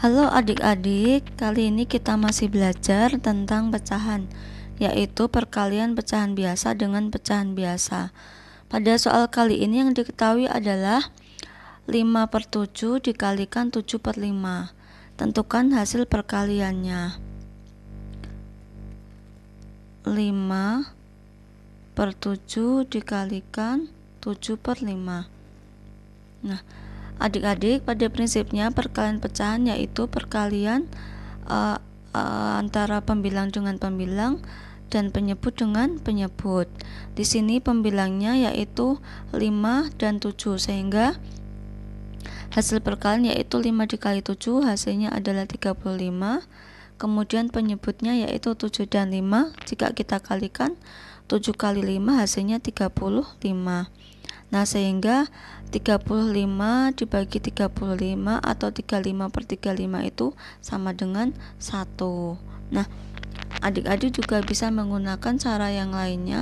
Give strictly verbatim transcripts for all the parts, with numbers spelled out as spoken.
Halo adik-adik, kali ini kita masih belajar tentang pecahan, yaitu perkalian pecahan biasa dengan pecahan biasa. Pada soal kali ini yang diketahui adalah lima per tujuh dikalikan tujuh per lima. Tentukan hasil perkaliannya. lima per tujuh dikalikan tujuh per lima. Nah, adik-adik, pada prinsipnya perkalian pecahan yaitu perkalian uh, uh, antara pembilang dengan pembilang dan penyebut dengan penyebut. Di sini pembilangnya yaitu lima dan tujuh, sehingga hasil perkalian yaitu lima dikali tujuh, hasilnya adalah tiga puluh lima. Kemudian penyebutnya yaitu tujuh dan lima. Jika kita kalikan tujuh kali lima, hasilnya tiga puluh lima. Nah, sehingga tiga puluh lima dibagi tiga puluh lima atau tiga puluh lima per tiga puluh lima itu sama dengan satu. Nah, adik-adik juga bisa menggunakan cara yang lainnya.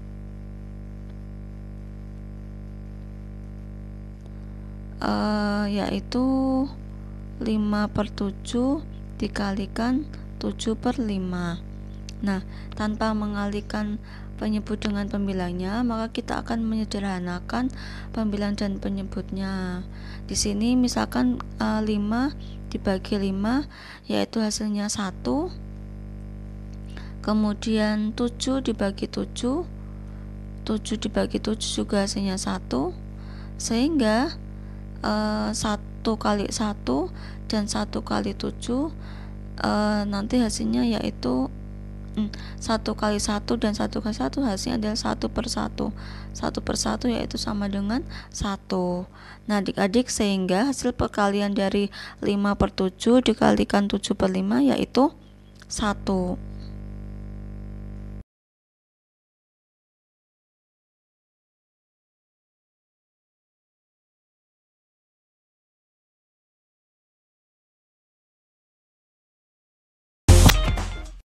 Uh, yaitu lima per tujuh dikalikan tujuh per lima. Nah, tanpa mengalihkan penyebut dengan pembilangnya, maka kita akan menyederhanakan pembilang dan penyebutnya. Di sini misalkan uh, lima dibagi lima yaitu hasilnya satu. Kemudian tujuh dibagi tujuh, tujuh dibagi tujuh juga hasilnya satu. Sehingga uh, satu kali satu dan satu kali tujuh uh, nanti hasilnya yaitu satu kali satu dan satu kali satu, hasilnya adalah satu per satu. Satu per satu yaitu sama dengan satu. Nah, adik-adik, sehingga hasil perkalian dari lima per tujuh dikalikan tujuh per lima yaitu satu.